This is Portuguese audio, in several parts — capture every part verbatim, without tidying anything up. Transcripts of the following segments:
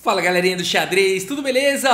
Fala galerinha do xadrez, tudo beleza?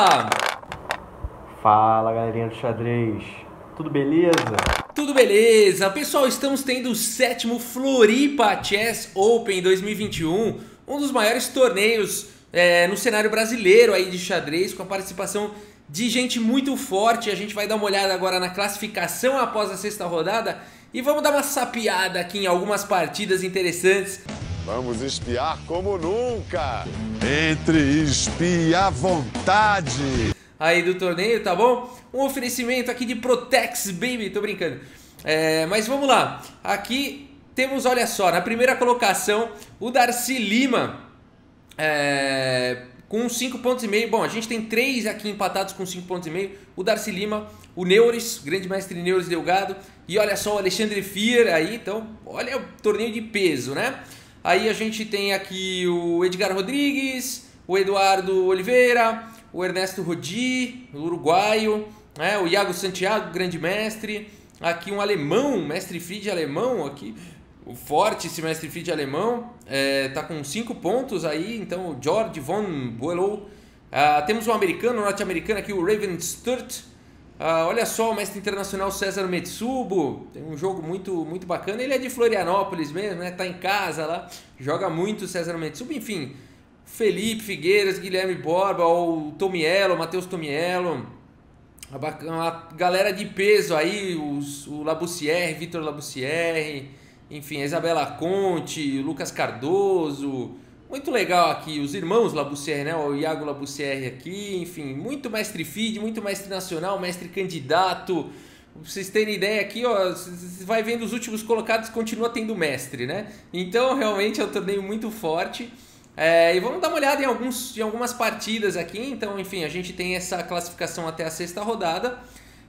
Fala galerinha do xadrez, tudo beleza? Tudo beleza, pessoal, estamos tendo o sétimo Floripa Chess Open dois mil e vinte e um, um dos maiores torneios é, no cenário brasileiro aí de xadrez, com a participação de gente muito forte. A gente vai dar uma olhada agora na classificação após a sexta rodada e vamos dar uma sapiada aqui em algumas partidas interessantes. Vamos espiar como nunca! Entre e espia à vontade! Aí do torneio, tá bom? Um oferecimento aqui de Protex, baby, tô brincando. É, mas vamos lá. Aqui temos, olha só, na primeira colocação, o Darcy Lima, é, com cinco pontos e meio. Bom, a gente tem três aqui empatados com cinco pontos e meio. O Darcy Lima, o Neures, grande mestre Neures Delgado. E olha só o Alexandre Fier aí, então, olha o torneio de peso, né? Aí a gente tem aqui o Edgar Rodrigues, o Eduardo Oliveira, o Ernesto Rodi, o uruguaio, né? O Iago Santiago, grande mestre. Aqui um alemão, mestre Fried alemão, aqui, o forte esse mestre Fried alemão, é, tá com cinco pontos aí, então o George von Boelow. Ah, temos um americano, um norte-americano aqui, o Raven Sturt. Ah, olha só o mestre internacional César Metsubo, tem um jogo muito, muito bacana. Ele é de Florianópolis mesmo, né? Tá em casa lá, joga muito o César Metsubo, enfim. Felipe Figueiras, Guilherme Borba, o Tomiello, o Matheus Tomiello, a, bacana, a galera de peso aí, os, o Labussière, Vitor Labussière, enfim, a Isabela Conte, o Lucas Cardoso. Muito legal aqui, os irmãos Labussière, né? O Iago Labussière aqui, enfim, muito mestre feed, muito mestre nacional, mestre candidato. Pra vocês terem ideia aqui, ó, você vai vendo os últimos colocados, continua tendo mestre, né? Então, realmente é um torneio muito forte. É, e vamos dar uma olhada em, alguns, em algumas partidas aqui. Então, enfim, a gente tem essa classificação até a sexta rodada.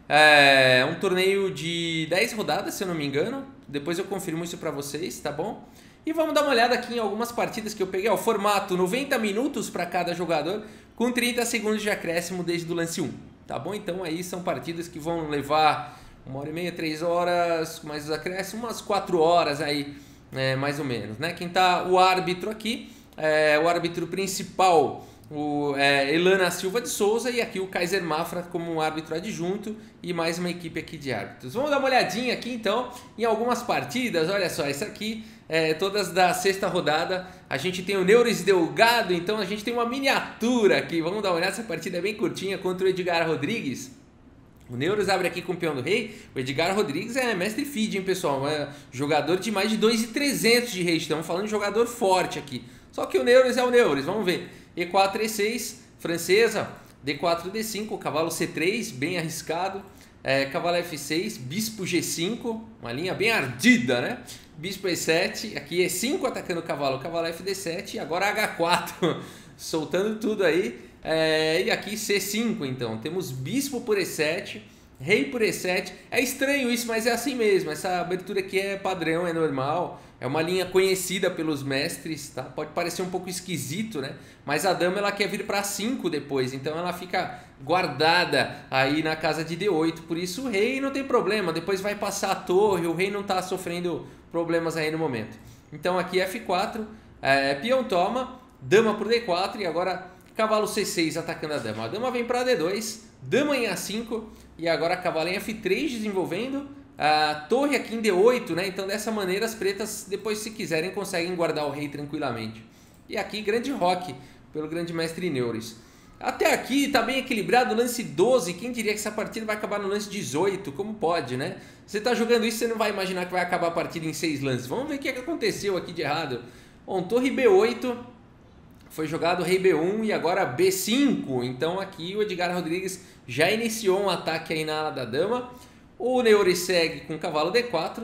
É um torneio de dez rodadas, se eu não me engano. Depois eu confirmo isso pra vocês, tá bom? E vamos dar uma olhada aqui em algumas partidas que eu peguei. O formato noventa minutos para cada jogador, com trinta segundos de acréscimo desde o lance um. Tá bom? Então aí são partidas que vão levar uma hora e meia, três horas, mais os acréscimos, umas quatro horas aí, é, mais ou menos, né? Quem tá o árbitro aqui, é, o árbitro principal, o é, Elana Silva de Souza, e aqui o Kaiser Mafra como um árbitro adjunto e mais uma equipe aqui de árbitros. Vamos dar uma olhadinha aqui então em algumas partidas. Olha só, essa aqui é todas da sexta rodada. A gente tem o Neures Delgado, então a gente tem uma miniatura aqui. Vamos dar uma olhada, essa partida é bem curtinha contra o Edgar Rodrigues. O Neures abre aqui com o peão do rei. O Edgar Rodrigues é mestre feed, hein, pessoal? É jogador de mais de dois mil e trezentos de rei. Estamos falando de jogador forte aqui. Só que o Neures é o Neures, vamos ver. E quatro, E seis, francesa. D quatro, D cinco, cavalo C três, bem arriscado. É, cavalo F seis, bispo G cinco, uma linha bem ardida, né? Bispo E sete, aqui E cinco atacando o cavalo, cavalo F D sete, e agora H quatro, soltando tudo aí. É, e aqui C cinco, então, temos bispo por E sete, rei por E sete. É estranho isso, mas é assim mesmo. Essa abertura aqui é padrão, é normal. É uma linha conhecida pelos mestres, tá? Pode parecer um pouco esquisito, né? Mas a dama ela quer vir para cinco depois, então ela fica guardada aí na casa de D oito. Por isso o rei não tem problema, depois vai passar a torre, o rei não está sofrendo problemas aí no momento. Então aqui F quatro, é, peão toma, dama por D quatro e agora cavalo C seis atacando a dama. A dama vem para D dois, dama em A cinco e agora cavalo em F três desenvolvendo. A torre aqui em D oito, né? Então dessa maneira as pretas depois, se quiserem, conseguem guardar o rei tranquilamente. E aqui grande roque pelo grande mestre Neures. Até aqui está bem equilibrado, lance doze. Quem diria que essa partida vai acabar no lance dezoito? Como pode, né? Você está jogando isso, você não vai imaginar que vai acabar a partida em seis lances. Vamos ver o que, é que aconteceu aqui de errado. Bom, torre B oito, foi jogado rei B um e agora B cinco. Então aqui o Edgar Rodrigues já iniciou um ataque aí na ala da dama. O Neures segue com cavalo D quatro.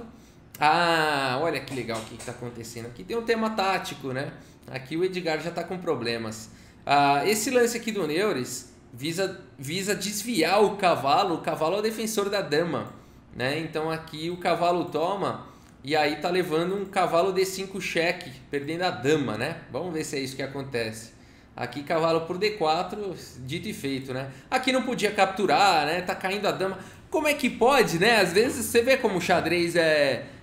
Ah, olha que legal o que está acontecendo. Aqui tem um tema tático, né? Aqui o Edgar já está com problemas. Ah, esse lance aqui do Neures visa, visa desviar o cavalo. O cavalo é o defensor da dama, né? Então aqui o cavalo toma e aí tá levando um cavalo D cinco cheque, perdendo a dama, né? Vamos ver se é isso que acontece. Aqui cavalo por D quatro, dito e feito, né? Aqui não podia capturar, né? Tá caindo a dama. Como é que pode, né? Às vezes você vê como o xadrez é,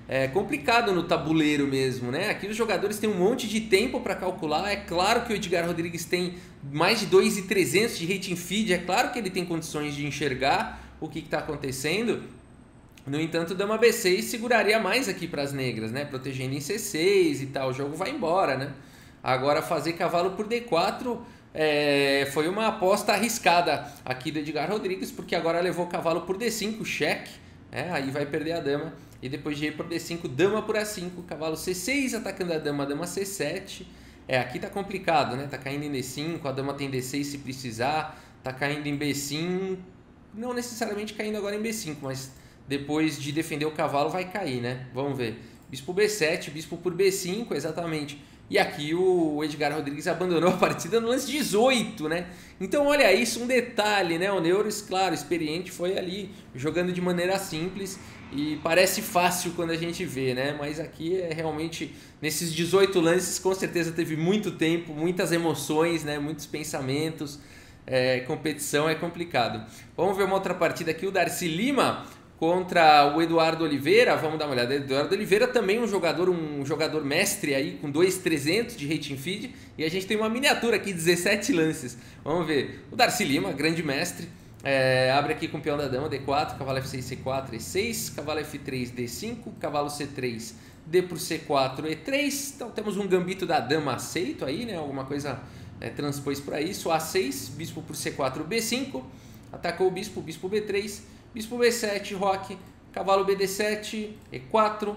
é, complicado no tabuleiro mesmo, né? Aqui os jogadores têm um monte de tempo para calcular. É claro que o Edgar Rodrigues tem mais de dois mil e trezentos de rating feed, é claro que ele tem condições de enxergar o que está acontecendo. No entanto, dama B seis seguraria mais aqui para as negras, né? Protegendo em C seis e tal, o jogo vai embora, né? Agora fazer cavalo por D quatro é, foi uma aposta arriscada aqui do Edgar Rodrigues, porque agora levou cavalo por D cinco, cheque, é, aí vai perder a dama. E depois de ir por D cinco, dama por A cinco, cavalo C seis atacando a dama, dama C sete. É, aqui tá complicado, né? Tá caindo em D cinco, a dama tem D seis se precisar, tá caindo em B cinco, não necessariamente caindo agora em B cinco, mas depois de defender o cavalo vai cair, né? Vamos ver. Bispo B sete, bispo por B cinco, exatamente. E aqui o Edgar Rodrigues abandonou a partida no lance dezoito, né? Então olha isso, um detalhe, né? O Neures, claro, experiente, foi ali jogando de maneira simples e parece fácil quando a gente vê, né? Mas aqui é realmente, nesses dezoito lances, com certeza teve muito tempo, muitas emoções, né? Muitos pensamentos, é, competição é complicado. Vamos ver uma outra partida aqui, o Darcy Lima contra o Eduardo Oliveira. Vamos dar uma olhada. Eduardo Oliveira também um jogador, um jogador mestre aí, com dois mil e trezentos de rating feed. E a gente tem uma miniatura aqui, dezessete lances. Vamos ver. O Darcy Lima, grande mestre. É, abre aqui com o peão da dama, D quatro, cavalo F seis, C quatro, E seis, cavalo F três, D cinco, cavalo C três, D por C quatro, E três. Então temos um gambito da dama aceito aí, né? Alguma coisa é, transpôs para isso. A seis, bispo por C quatro, B cinco. Atacou o bispo, bispo B três. Bispo B sete, roque, cavalo B D sete, E quatro.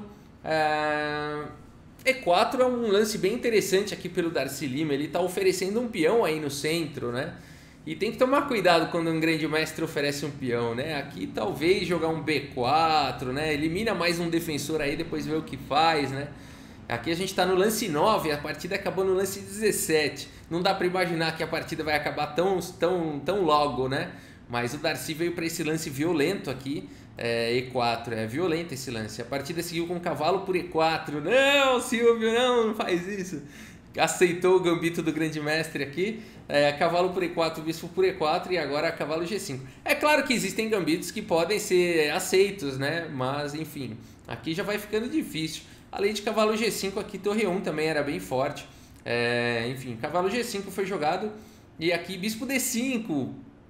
É... E quatro é um lance bem interessante aqui pelo Darcy Lima. Ele está oferecendo um peão aí no centro, né? E tem que tomar cuidado quando um grande mestre oferece um peão, né? Aqui talvez jogar um B quatro, né? Elimina mais um defensor aí, depois vê o que faz, né? Aqui a gente está no lance nove, a partida acabou no lance dezessete. Não dá para imaginar que a partida vai acabar tão, tão, tão logo, né? Mas o Darcy veio para esse lance violento aqui, é, E quatro, é violento esse lance. A partida seguiu com cavalo por E quatro. Não, Silvio, não, não faz isso. Aceitou o gambito do grande mestre aqui. É, cavalo por E quatro, bispo por E quatro e agora cavalo G cinco. É claro que existem gambitos que podem ser aceitos, né? Mas, enfim, aqui já vai ficando difícil. Além de cavalo G cinco, aqui torre um também era bem forte. É, enfim, cavalo G cinco foi jogado. E aqui bispo D cinco.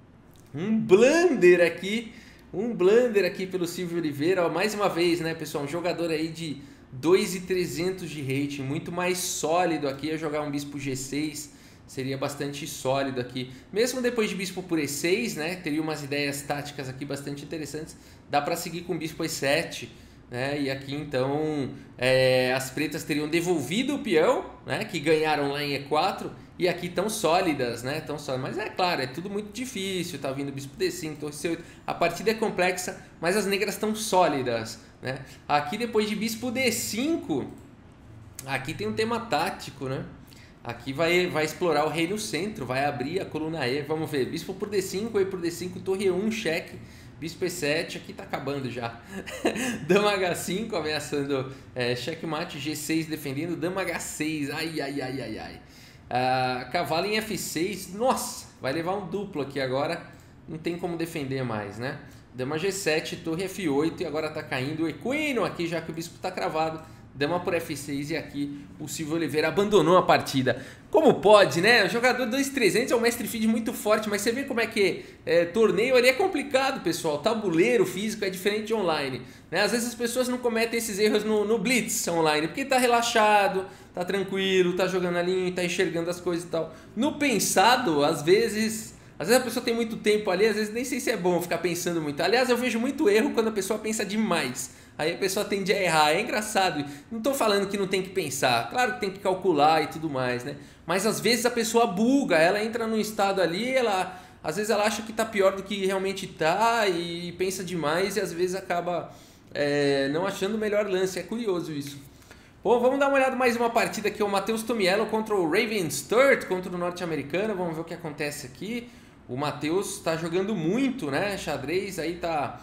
Um blunder aqui, um blunder aqui pelo Silvio Oliveira, ó, mais uma vez, né, pessoal, um jogador aí de dois mil e trezentos de rating, muito mais sólido aqui, a jogar um bispo G seis, seria bastante sólido aqui, mesmo depois de bispo por E seis, né, teria umas ideias táticas aqui bastante interessantes, dá para seguir com bispo E sete, né, e aqui então é, as pretas teriam devolvido o peão, né, que ganharam lá em E quatro, e aqui tão sólidas, né? Tão sólidas. Mas é claro, é tudo muito difícil. Tá vindo bispo D cinco, torre C oito. A partida é complexa, mas as negras estão sólidas, né? Aqui depois de bispo D cinco, aqui tem um tema tático, né? Aqui vai, vai explorar o rei no centro, vai abrir a coluna E. Vamos ver, bispo por D cinco, E por D cinco, torre E um, cheque. Bispo E sete, aqui tá acabando já. Dama H cinco ameaçando é, checkmate, G seis defendendo, dama H seis. Ai, ai, ai, ai, ai. Uh, cavalo em F seis, nossa, vai levar um duplo aqui agora, não tem como defender mais, né? Dama G sete, torre F oito e agora tá caindo o equino aqui, já que o bispo tá cravado. Dama por F seis e aqui o Silvio Oliveira abandonou a partida. Como pode, né? O jogador dois mil e trezentos é um mestre feed muito forte, mas você vê como é que é, torneio ali é complicado, pessoal. Tabuleiro físico é diferente de online, né? Às vezes as pessoas não cometem esses erros no, no Blitz online, porque tá relaxado, tá tranquilo, tá jogando ali, tá enxergando as coisas e tal. No pensado, às vezes... Às vezes a pessoa tem muito tempo ali, às vezes nem sei se é bom ficar pensando muito. Aliás, eu vejo muito erro quando a pessoa pensa demais. Aí a pessoa tende a errar. É engraçado. Não estou falando que não tem que pensar. Claro que tem que calcular e tudo mais, né? Mas às vezes a pessoa buga. Ela entra num estado ali, ela... Às vezes ela acha que está pior do que realmente está e pensa demais e às vezes acaba é, não achando o melhor lance. É curioso isso. Bom, vamos dar uma olhada mais uma partida aqui. O Matheus Tomiello contra o Raven Sturt, contra o norte-americano. Vamos ver o que acontece aqui. O Matheus está jogando muito, né? Xadrez, aí tá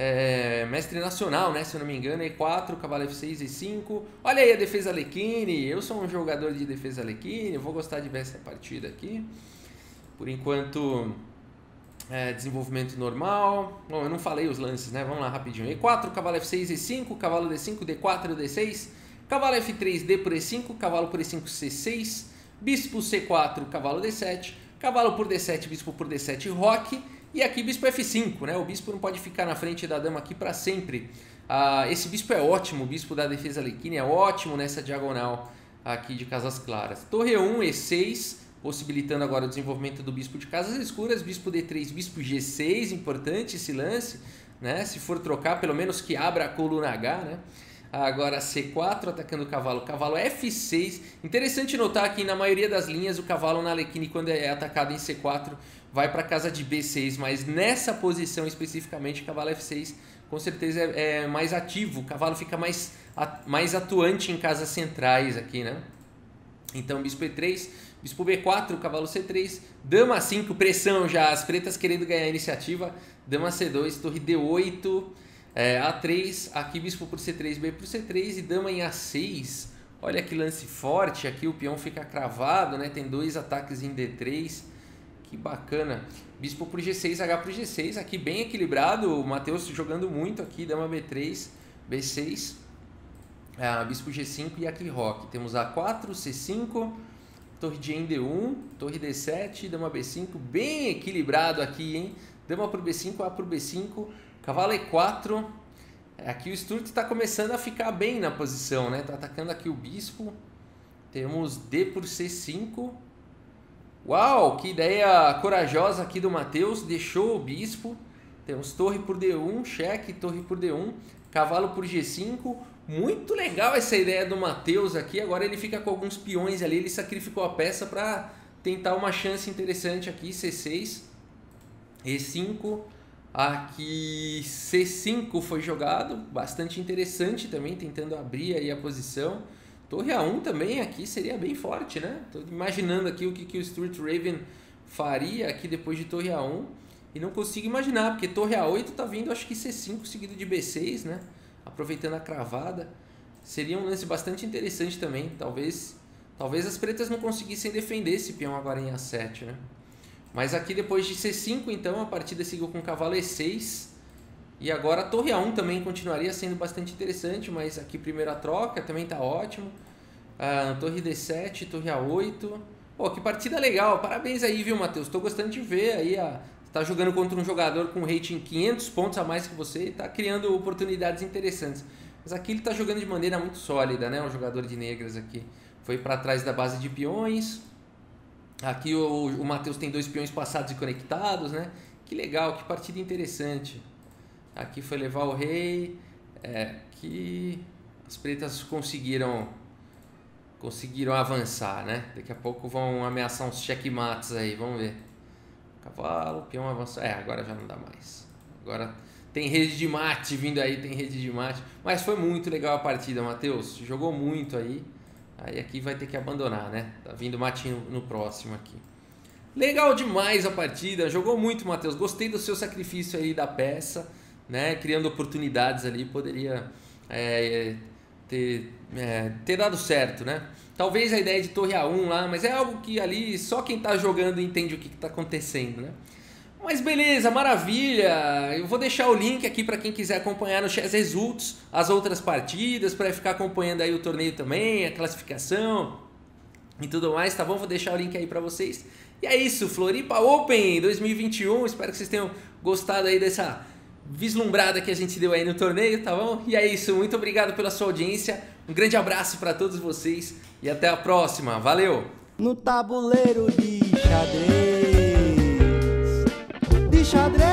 é, mestre nacional, né? Se eu não me engano, E quatro, cavalo F seis, E cinco. Olha aí a defesa Alekhine. Eu sou um jogador de defesa Alekhine. Vou gostar de ver essa partida aqui. Por enquanto, É, desenvolvimento normal. Bom, eu não falei os lances, né? Vamos lá rapidinho. E quatro, cavalo F seis, E cinco, cavalo D cinco, D quatro, D seis, cavalo F três, D por E cinco, cavalo por E cinco, C seis, bispo C quatro, cavalo D sete, cavalo por D sete, bispo por D sete, roque. E aqui bispo F cinco, né? O bispo não pode ficar na frente da dama aqui para sempre. Ah, esse bispo é ótimo, o bispo da defesa Alekhine é ótimo nessa diagonal aqui de casas claras. Torre um, E seis, possibilitando agora o desenvolvimento do bispo de casas escuras, bispo D três, bispo G seis, importante esse lance, né? Se for trocar, pelo menos que abra a coluna H, né? Agora C quatro, atacando o cavalo, cavalo F seis. Interessante notar que na maioria das linhas o cavalo na Alekhine, quando é atacado em C quatro, vai para a casa de B seis, mas nessa posição especificamente, cavalo F seis com certeza é, é mais ativo, o cavalo fica mais, mais atuante em casas centrais aqui, né? Então bispo E três, bispo B quatro, cavalo C três, dama cinco, pressão já, as pretas querendo ganhar a iniciativa, dama C dois, torre D oito, é, A três, aqui bispo por C três, B por C três e dama em A seis. Olha que lance forte, aqui o peão fica cravado, né? Tem dois ataques em D três, que bacana. Bispo por G seis, H por G seis, aqui bem equilibrado, o Matheus jogando muito aqui, dama B três, B seis, ah, bispo G cinco e aqui roque. Temos A quatro, C cinco, torre de em D um, torre D sete, dama B cinco, bem equilibrado aqui, hein? Dama por B cinco, A por B cinco, cavalo E quatro. Aqui o Sturt está começando a ficar bem na posição, né? Tá atacando aqui o bispo. Temos D por C cinco. Uau, que ideia corajosa aqui do Matheus. Deixou o bispo. Temos torre por D um, cheque, torre por D um, cavalo por G cinco. Muito legal essa ideia do Matheus aqui. Agora ele fica com alguns peões ali. Ele sacrificou a peça para tentar uma chance interessante aqui. C seis, E cinco. Aqui C cinco foi jogado. Bastante interessante também, tentando abrir aí a posição. Torre A um também aqui seria bem forte, né? Tô imaginando aqui o que, que o Stuart Raven faria aqui depois de torre A um. E não consigo imaginar, porque torre A oito tá vindo, acho que C cinco seguido de B seis, né? Aproveitando a cravada. Seria um lance bastante interessante também. Talvez, talvez as pretas não conseguissem defender esse peão agora em A sete, né? Mas aqui depois de C cinco, então, a partida seguiu com cavalo E seis. E agora a torre A um também continuaria sendo bastante interessante, mas aqui primeiro a troca também tá ótimo. Ah, torre D sete, torre A oito. Pô, que partida legal. Parabéns aí, viu, Matheus? Tô gostando de ver aí. A... Tá jogando contra um jogador com rating quinhentos pontos a mais que você e tá criando oportunidades interessantes. Mas aqui ele tá jogando de maneira muito sólida, né? O jogador de negras aqui. Foi para trás da base de peões. Aqui o, o Matheus tem dois peões passados e conectados, né? Que legal, que partida interessante. Aqui foi levar o rei, é, que as pretas conseguiram, conseguiram avançar, né? Daqui a pouco vão ameaçar uns checkmates aí, vamos ver. Cavalo, peão avançou, é, agora já não dá mais. Agora tem rede de mate vindo aí, tem rede de mate. Mas foi muito legal a partida, Matheus, jogou muito aí. Aí aqui vai ter que abandonar, né? Tá vindo mate no, no próximo aqui. Legal demais a partida, jogou muito, Matheus. Gostei do seu sacrifício aí da peça, né, criando oportunidades ali, poderia é, ter, é, ter dado certo, né? Talvez a ideia de torre A um lá, mas é algo que ali só quem tá jogando entende o que, que tá acontecendo, né? Mas beleza, maravilha! Eu vou deixar o link aqui para quem quiser acompanhar no Chess Results as outras partidas, para ficar acompanhando aí o torneio também, a classificação e tudo mais, tá bom? Vou deixar o link aí para vocês. E é isso, Floripa Open dois mil e vinte e um, espero que vocês tenham gostado aí dessa vislumbrada que a gente deu aí no torneio, tá bom? E é isso, muito obrigado pela sua audiência, um grande abraço para todos vocês e até a próxima, valeu! No tabuleiro de xadrez, de xadrez.